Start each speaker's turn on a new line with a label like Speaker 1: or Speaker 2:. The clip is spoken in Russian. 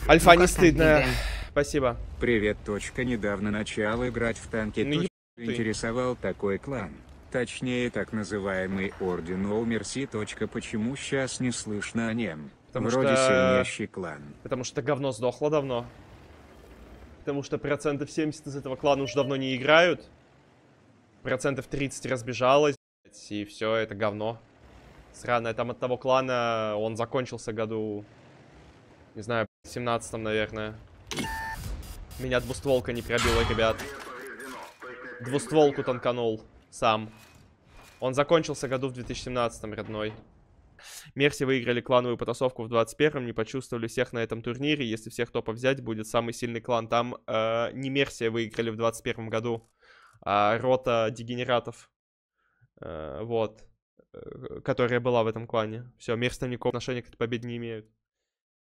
Speaker 1: Альфа, не
Speaker 2: Ну-ка,
Speaker 1: стыдно.
Speaker 2: танки,
Speaker 1: Спасибо.
Speaker 3: Привет, точка. Недавно начал играть в танки.
Speaker 1: Ну,
Speaker 3: Точка.
Speaker 1: ты.
Speaker 3: Интересовал такой клан. Точнее, так называемый Орден Оу Мерси. Точка. Почему сейчас не слышно о нем?
Speaker 1: Потому
Speaker 3: Вроде
Speaker 1: что-
Speaker 3: сильнейший клан.
Speaker 1: Потому что говно сдохло давно. Потому что процентов 70 из этого клана уже давно не играют. Процентов 30 разбежалось, блядь, и все, это говно. Сраное, там от того клана он закончился году, не знаю, в 17-м, наверное. Меня двустволка не пробила, ребят. Двустволку танканул сам. Он закончился году в 2017-м, родной. Мерси выиграли клановую потасовку в 21-м, не почувствовали всех на этом турнире. Если всех топов взять, будет самый сильный клан. Там не Мерсия выиграли в 21-м году, а рота дегенератов. Вот. Которая была в этом клане. Все, Мерси там никакого отношения к этой победе не имеют.